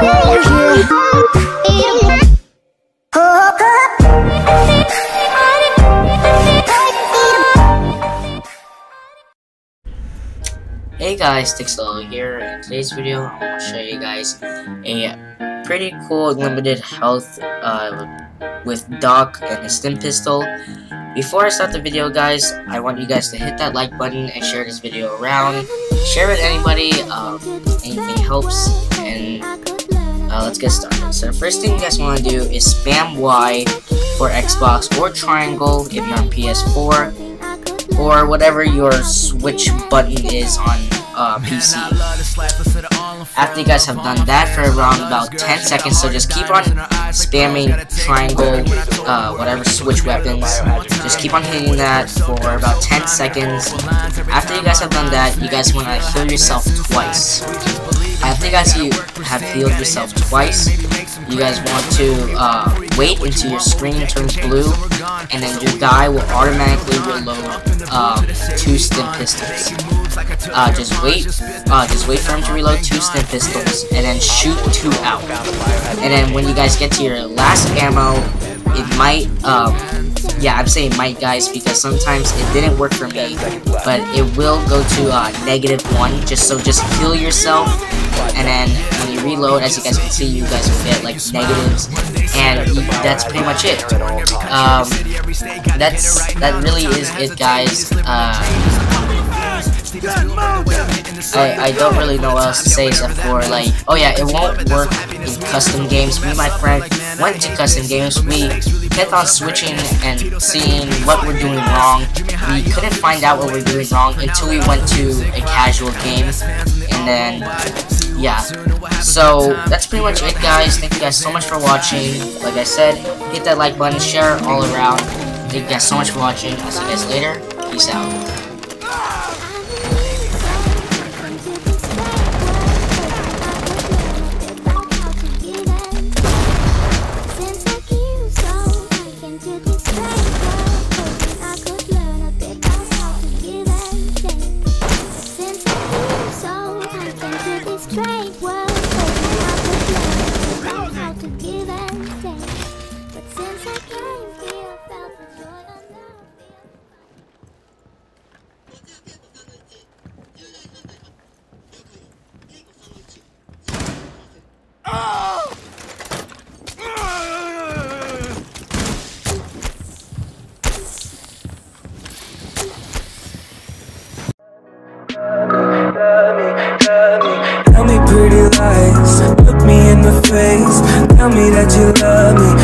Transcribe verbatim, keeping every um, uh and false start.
Hey guys, Tixel here. In today's video, I'm going to show you guys a pretty cool limited health uh, with Doc and a stim pistol. Before I start the video, guys, I want you guys to hit that like button and share this video around. Share with anybody, um, anything helps, and uh, let's get started. So the first thing you guys want to do is spam Y for Xbox or triangle if you're on P S four. Or whatever your switch button is on uh, P C. After you guys have done that for around about ten seconds, so just keep on spamming triangle, uh, whatever switch weapons. Just keep on hitting that for about ten seconds. After you guys have done that, you guys want to heal yourself twice. After you guys you have healed yourself twice, you guys want to uh, wait until your screen turns blue, and then your guy will automatically reload um, two stim pistols. Uh, just wait, uh, just wait for him to reload two stim pistols, and then shoot two out. And then when you guys get to your last ammo, it might, um, yeah, I'm saying might, guys, because sometimes it didn't work for me, but it will go to uh, negative one. Just so, just heal yourself. And then when you reload, as you guys can see, you guys will get like negatives, and that's pretty much it. Um, that's that really is it, guys. Uh, I I don't really know what else to say except for like, oh yeah, it won't work in custom games. Me and my friend went to custom games. We kept on switching and seeing what we're doing wrong. We couldn't find out what we're doing wrong until we went to a casual game, and then. Yeah, so that's pretty much it, guys. Thank you guys so much for watching. Like I said, hit that like button, share it all around. Thank you guys so much for watching. I'll see you guys later. Peace out. Tell me pretty lies, look me in the face. Tell me that you love me.